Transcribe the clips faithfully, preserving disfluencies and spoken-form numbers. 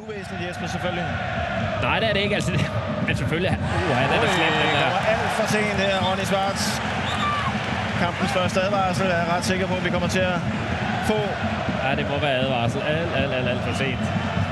uvæsentligt, Jesper, selvfølgelig. Nej, det er det ikke. Altså, det, men selvfølgelig... Uh, han er da slemt, den der. Det var alt for sent her, Ronny Schwartz. Kampens første advarsel er jeg ret sikker på, at vi kommer til at få. Ja, det må være advarsel. Alt, alt, alt, alt for sent.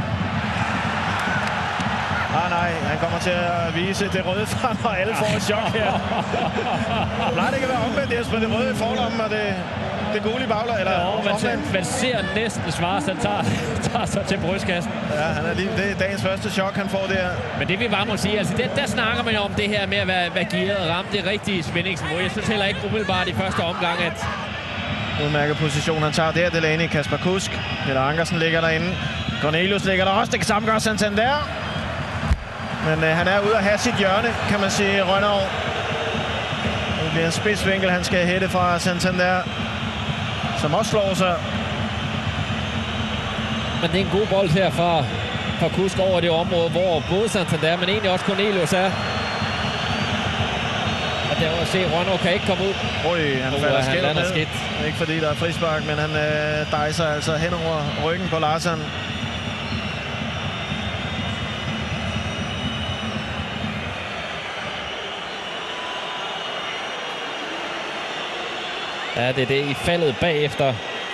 Ah, nej, han kommer til at vise det røde frem, og alle får et chok her. Nej, det kan være omvendt, Jesper. Det røde i forlommen, og det, det gule i bagler, eller ja, omvendt. Man ser næsten Schwartz, han tager, tager sig til brystkassen. Ja, han er lige, det er dagens første chok, han får der. Men det vi bare må sige, altså det, der snakker man jo om det her med at være, være gearet og ramme det rigtige spændingsniveau. Jeg synes heller ikke umiddelbart i første omgang, at... Udmærket position, han tager der. Delaney, Kasper Kusk. Peter Ankersen ligger derinde. Cornelius ligger der også. Det samme gør Santander. Men øh, han er ude at have sit hjørne, kan man sige, Rønnow. Det bliver en spidsvinkel, han skal hætte fra Santander, som også slår sig. Men det er en god bold her fra, fra Kusk over det område, hvor både Santander, men egentlig også Cornelius er. Og der må se, Rønnow kan ikke komme ud. Oj, han oh, falder skælder ned. Skidt. Ikke fordi der er frispark, men han øh, dejser altså hen over ryggen på Larsson. Ja, det er det i faldet bagefter.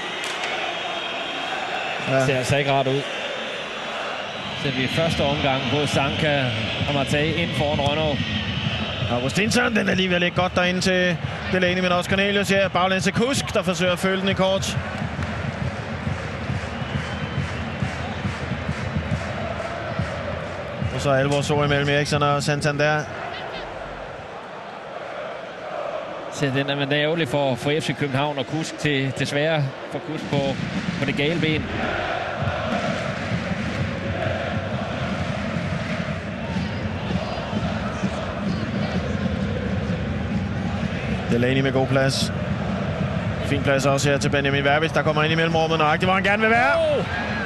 Ja. Det ser altså ikke ret ud. Så vi i første omgang både Sanka og Matai ind foran Rønnow. Augustinsson, den er alligevel ikke godt derinde til Delaney, men også Cornelius her. Baglæns til Kusk, der forsøger at følge den i kort. Og så alvorsord imellem Eriksson og Santander. Så den er, men det er ærgerligt for, for F C København og Kusk til desværre for Kusk på, på det gale ben. Delaney med god plads. Fin plads også her til Benjamin Verbitz, der kommer ind i mellemrummet nøjagtigt, hvor han gerne vil være. Oh!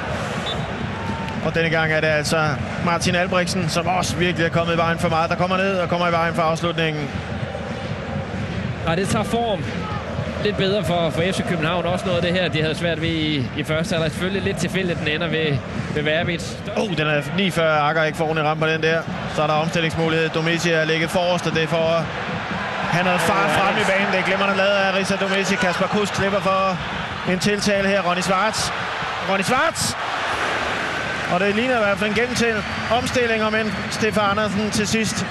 Og denne gang er det altså Martin Albrechtsen, som også virkelig er kommet i vejen for meget. Der kommer ned og kommer i vejen for afslutningen. Og det tager form lidt bedre for, for F C København. Også noget af det her, de havde svært ved i, i første. Der er selvfølgelig lidt tilfældigt, den ender ved, ved Verbitz. Oh, den er lige før Akker ikke får ordentligt ramt på den der. Så er der omstillingsmulighed. Domici er ligget forrest, og det er for... Han havde fart oh, frem i banen. Det glemmer han lavet af Risa Domici. Kasper Kusk slipper for en tiltale her. Ronny Schwartz. Ronny Schwartz! Og det ligner i hvert fald en gennem omstilling, men Stefan Andersen til sidst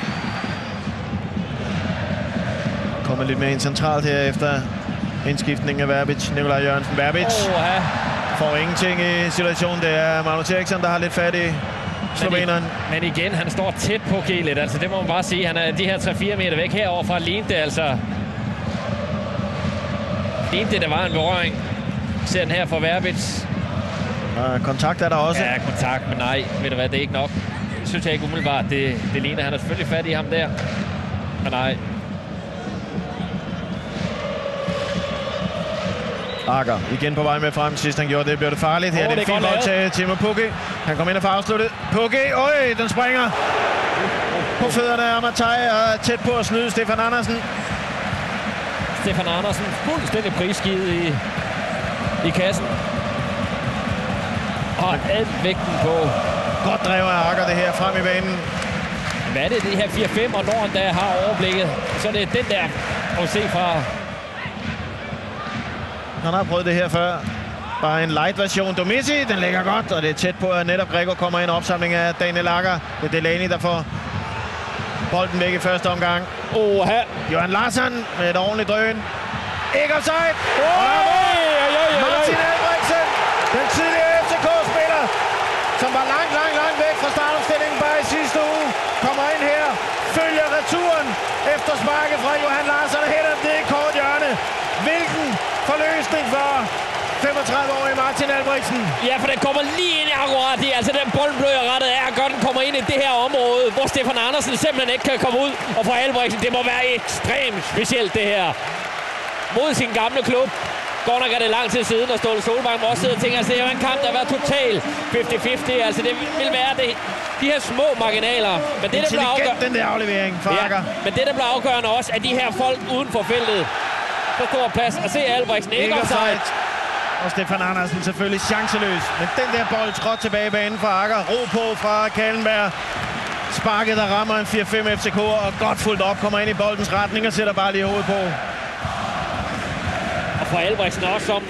kommer lidt mere ind centralt her efter indskiftningen af Verbitz. Nikolaj Jørgensen. Verbitz oh, ja. får ingenting i situationen. Det er Magnus Eriksson, der har lidt fat i sloveneren. Men, men igen, han står tæt på Kelet. Altså, det må man bare sige. Han er de her tre fire meter væk herovre fra. Lignede det altså. Lignede det, der var en berøring. Ser den her fra Verbitz. Uh, kontakt er der også. Ja, kontakt, men nej. Ved du hvad, det er ikke nok. Det synes jeg ikke umiddelbart. Det, det ligner, han er selvfølgelig fat i ham der. Men nej. Akker igen på vej med frem. Sidst han gjorde det, blev det farligt. Her oh, det er en fin bold til Timo Pukki. Han kommer ind og får afsluttet. Pukki, øj, den springer på fødderne af Matai og tæt på at snyde Stefan Andersen. Stefan Andersen fuldstændig prisgivet i, i kassen. Og alt vægten på. Godt drevet af Akker det her frem i banen. Hvad er det, de her fire fem, og når han der har overblikket, så er det den der at se fra. Han har prøvet det her før. Bare en light version. Domici, den ligger godt, og det er tæt på, at netop Gregor kommer ind. Opsamling af Daniel Akker. Det er Delaney, der får bolden væk i første omgang. Oh, her. Johan Larsson med et ordentligt drøn. Ikke offside! Oh, Martin Albrechtsen, den tidligere F C K-spiller, som var langt, langt, langt væk fra startopstillingen bare i sidste uge, kommer ind her, følger returen efter sparket fra Johan Larsson og hætter det i kort hjørne. Hvilken forløsning for femogtredive-årige Martin Albrechtsen. Ja, for den kommer lige ind i akkurat det. Altså, den bolden blev rettet af, og godt den kommer ind i det her område, hvor Stefan Andersen simpelthen ikke kan komme ud. Og for Albrechtsen, det må være ekstremt specielt, det her. Mod sin gamle klub. Godt nok er det lang tid siden, og Ståle Solbakken må også sidde og tænke, at det er en kamp, der har været totalt halvtreds halvtreds. Altså, det vil være det, de her små marginaler. Men det, der bliver afgørende, den der aflevering for ja, Akker. men det, der bliver afgørende også, at de her folk uden for feltet på stor plads. Og se Albrechtsen ikke offside. Og Stefan Andersen selvfølgelig chanceløs. Men den der bold trådt tilbage i banen fra Akker. Ro på fra Kallenberg. Sparket, der rammer en fire fem F C K'er, og godt fuldt op, kommer ind i boldens retning og sætter bare lige hovedet på. Og fra Albrechtsen også som.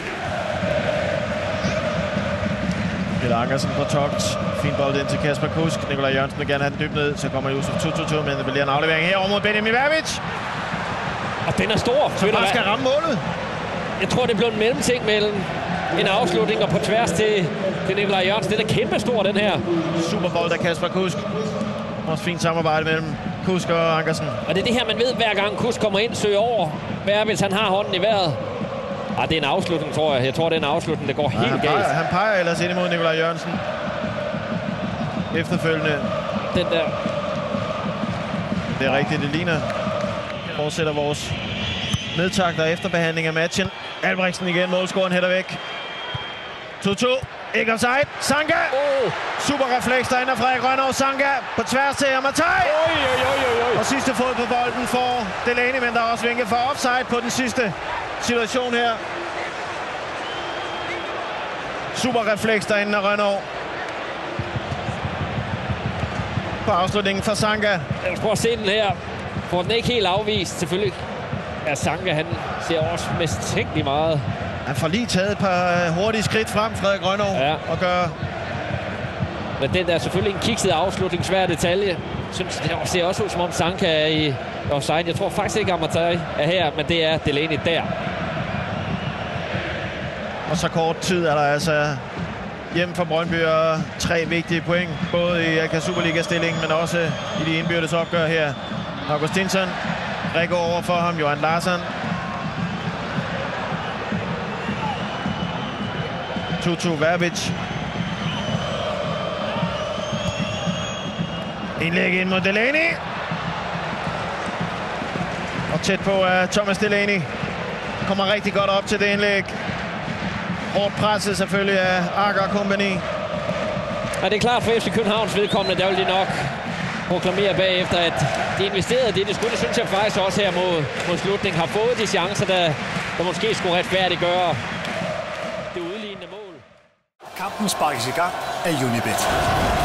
Peter Ankersen på togt. Fin bold ind til Kasper Kusk. Nikolaj Jørgensen vil gerne have den dybt ned. Så kommer Yusuf Tututu, men det bliver en aflevering her over mod Benjamin Verbic. Og den er stor. Så bare skal ramme målet. Jeg tror, det blev en mellemting mellem en afslutning og på tværs til, til Nikolaj Jørgensen. Den er kæmpe stor, den her. Super bold af Kasper Kusk. Også fint samarbejde mellem Kusk og Ankersen. Og det er det her, man ved, hver gang Kusk kommer ind, søger over. Verbic, han har hånden i vejret. Ah, det er en afslutning, tror jeg. Jeg tror, det er en afslutning, der går ja, helt han galt. Peger, han peger ellers ind imod Nikolaj Jørgensen. Efterfølgende. Den der. Det er rigtigt, det ligner. Fortsætter vores nedtagter efter behandling af matchen. Albrechtsen igen, målscoren hætter væk. to to. Ikke offside. Sanka! Oh. Super refleks derinde af Frederik Rønnow. Sanka på tværs til Amatai. Oi, oi, oi, oi. Og sidste fod på bolden for Delaney, men der er også vinket for offside på den sidste situation her. Super refleks derinde af Rønnow. På afslutningen for Sanka. Lad os prøve at se den her. Får den ikke helt afvist, selvfølgelig. Ja, Sanka, han ser også mistænkelig meget. Han får lige taget et par hurtige skridt frem, Frederik Rønnow, ja. og gør... Men den der er selvfølgelig en kikset afslutning, svær detalje. Synes, det ser også ud, som om Sanka er i offside. Jeg tror faktisk ikke, Amatai er her, men det er Delaney der. Og så kort tid er der altså hjem fra Brøndby og tre vigtige point. Både i A K Superliga-stillingen, men også i de indbyrdes opgør her. Augustinsson, Rikke over for ham, Johan Larsson. Tutu Verbic. Indlæg ind mod Delaney. Og tæt på uh, Thomas Delaney. Kommer rigtig godt op til det indlæg. Hårdt presset selvfølgelig af Akker Company. Ja, det er klart for F C Københavns vedkommende, der vil de nok proklamere bagefter, at de investerede det. Det skulle, det synes jeg faktisk også her mod, mod slutningen, har fået de chancer, der, der måske skulle retfærdiggøre det udlignende mål. Kampen sparkes i gang af Unibet.